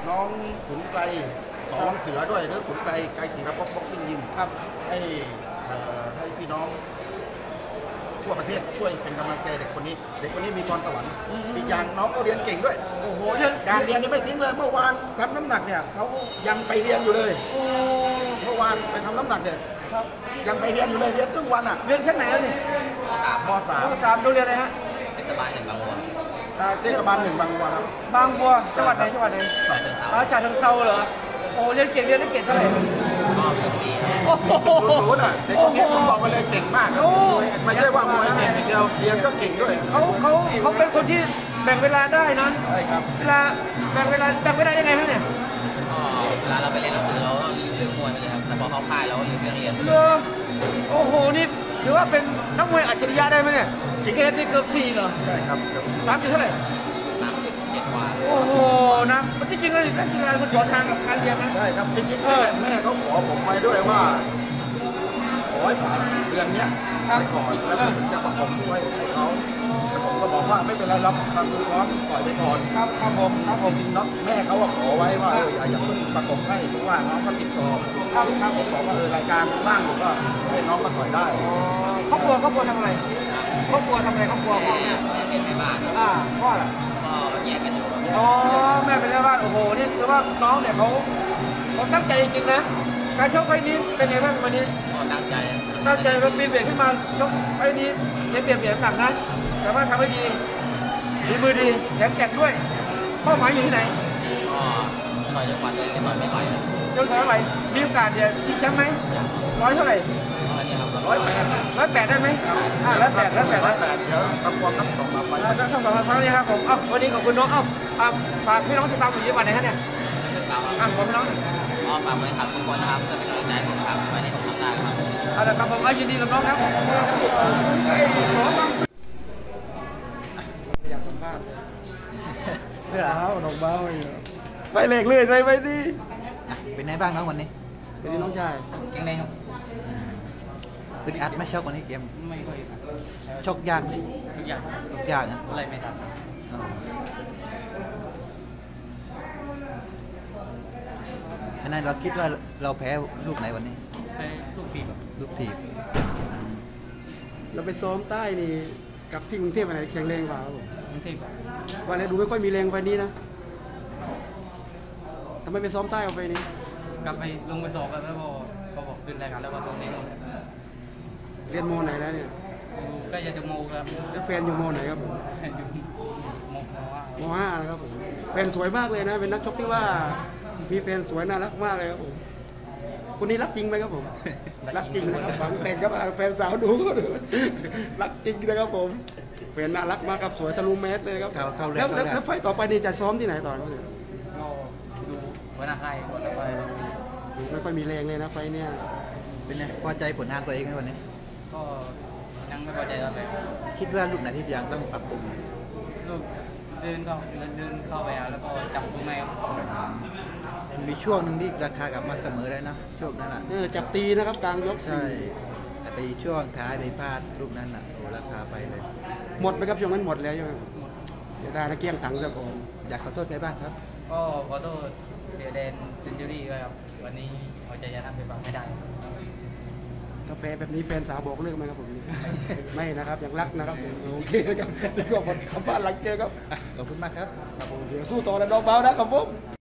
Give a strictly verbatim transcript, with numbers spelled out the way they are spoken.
น้องขุนไกลสองเสือด้วยหรือขุนไกลไกลศิรภพบ็อกซิ่งยิมครับให้ให้พี่น้องทั่วประเทศช่วยเป็นกำลังใจเด็กคนนี้เด็กคนนี้มีพรสวรรค์อีกอย่างน้องก็เรียนเก่งด้วยโอ้โหการเรียนนี่ไม่ทิ้งเลยเมื่อวานทำน้ำหนักเนี่ยเขายังไปเรียนอยู่เลยเมื่อวานไปทำน้ำหนักเนี่ยยังไปเรียนอยู่เลยเรียนครึ่งวันอ่ะเรียนชั้นไหนแล้วนี่มสามมสามโรงเรียนอะไรฮะเทศบาลหนึ่งบางบัวเทศบาลหนึ่งบางบัวครับบางบัวจังหวัดไหนจังหวัดไหนฉะเชิงเทราฉะเชิงเทราเหรอโอ้เรียนเก่งเรียนได้เก่งเท่าไหร่ก็เกือบสี่โอ้โหรู้น่ะเด็กคนนี้ผมบอกมาเลยเก่งมากครับไม่ใช่ว่ามวยเก่งอย่างเดียวเรียนก็เก่งด้วยเขาเขาเขาเป็นคนที่แบ่งเวลาได้นะใช่ครับเวลาแบ่งเวลาแบ่งเวลายังไงฮะเนี่ยเวลาเราไปเรียนหนังสือเราก็ลืมมวยไปเลยครับแต่พอเข้าค่ายเราก็ลืมเรื่องเรียนเออโอ้โหนี่ถือว่าเป็นนักมวยอัจฉริยะได้ไหมเนี่ยเกรดนี่เกือบสี่เหรอใช่ครับสามจุดเท่าไหร่สามจุดเจ็ดกว่าโอ้โหนะมันจริงๆแล้วนักกีฬามันสอนทางกับการเรียนนะใช่ครับจริงๆแม่แม่เขาขอผมไปด้วยว่าขอให้ผ่านเดือนนี้ไปก่อนแล้วถึงจะประกอบด้วยให้เขาแต่ผมก็บอกว่าไม่เป็นไรรับทำดูซ้อมปล่อยไปก่อนครับครับผมครับผมจริงๆน้องแม่เขาขอไว้ว่าเอออย่าเพิ่งประกอบให้เพราะว่าน้องเขาติดสอบครับครับผมบอกว่าเออรายการว่างอยู่ก็ให้น้องมาต่อยได้ครอบครัวครอบครัวทำอะไรครอบครัวทำอะไรครอบครัวพ่อแม่เป็นแม่บ้านอ่าพ่อล่ะก็แยกกันอยู่อ๋อแม่เป็นแม่บ้านโอ้โหนี่คือว่าน้องเนี่ยเขาเขาตั้งใจจริงๆนะการชกไฟนี้เป็นไงบ้างวันนี้ตั้งใจตั้งใจเราปีนเบียดขึ้นมาชกไฟนี้เสียเปรียบเบียดหนักนะแต่ว่าทำให้ดีดีมือดีแข็งแกร่งด้วยเป้าหมายอยู่ที่ไหนก็ต่อยจนกว่าตัวเองจะต่อยไม่ไหวจนกว่าเท่าไหร่มีโอกาสเดี๋ยวชิงแชมป์ไหมร้อยเท่าไหร่ร้อยแปดร้อยแปดได้ไหมอ่าร้อยแปดร้อยแปดร้อยแปดเดี๋ยวตะพวงทั้งสองลำไปทั้งสองลำไปนี่ครับผมอ้าววันนี้ขอบคุณน้องอ้าวฝากพี่น้องติดตามผมยี่วันไหนฮะเนี่ยอ่ะผมพี่น้องอ๋อฝากเลยครับทุกคนนะครับจะเป็นกำลังใจผมครับไปให้ผมทำได้ครับเอาละครับผมยินดีกับน้องครับอยากสัมภาษณ์เดี๋ยวน้องเบ้าไปเล็กเลยเลยไปดิเป็นไงบ้างน้องวันนี้สวัสดีน้องชายแข็งแรงครับอึดอัดไหมชกวันนี้เกมไม่ค่อยชกยากไหมทุกอย่างทุกอย่างนะอะไรไม่ทราบอันนั้นเราคิดว่าเราแพ้ลูกไหนวันนี้แพ้ลูกทีบลูกทีบเราไปซ้อมใต้นี่กับที่กรุงเทพอะไรแข็งแรงกว่าครับผมกรุงเทพวันนี้ดูไม่ค่อยมีแรงไปนี้นะทำไมไปซ้อมใต้เอาไปนี้กลับไปลงไปสอบแล้วพอเขาบอกขึ้นรายการแล้วก็ซ้อมเล่นเรียนโมไหนแล้วเนี่ยก็จะจะโมครับแล้วแฟนอยู่โมไหนครับผมแฟนอยู่โมโมห้านะครับผมแฟนสวยมากเลยนะเป็นนักชกที่ว่ามีแฟนสวยน่ารักมากเลยครับผมคนนี้รักจริงไหมครับผมรักจริงนะครับฝังแต่งกับแฟนสาวดูก็ดูรักจริงนะครับผมแฟนน่ารักมากครับสวยทะลุเมตรเลยครับแล้วแล้วไฟต่อไปนี่จะซ้อมที่ไหนต่อครับก็ดูวันอาคารวันอาคารไม่ค่อยมีแรงเลยนะไฟเนี่ยเป็นไงพอใจผลงานตัวเองไหมวันนี้ก็ยังไม่พอใจแล้วแต่คิดว่าลูกไหนที่ยังต้องปรับปรุงลูกเดินเข้าเดินเข้าไปแล้วก็จับตรงไหนมีช่วงหนึ่งที่ราคากลับมาเสมอได้นะช่วงนั้นแหละจับตีนะครับกลางยกใช่แต่ไปช่วงท้ายไปพลาดลูกนั้นอ่ะราคาไปเลยหมดไหมครับช่วงนั้นหมดแล้วใช่ไหมเสียดายนะเกี้ยงถังซะก่อนอยากขอโทษใครบ้างครับก็ขอโทษเสียแดนเซนจูรี่ด้วยครับวันนี้เอาใจยันไปฟังไม่ได้กาแฟแบบนี้แฟนสาวบอกเลิกไหมครับผมไม่นะครับยังรักนะครับโอเคครับแล้วก็หมดสัมภาษณ์หลังเกมครับขอบคุณมากครับเดี๋ยวสู้ต่อแล้วน้องเบานะครับผม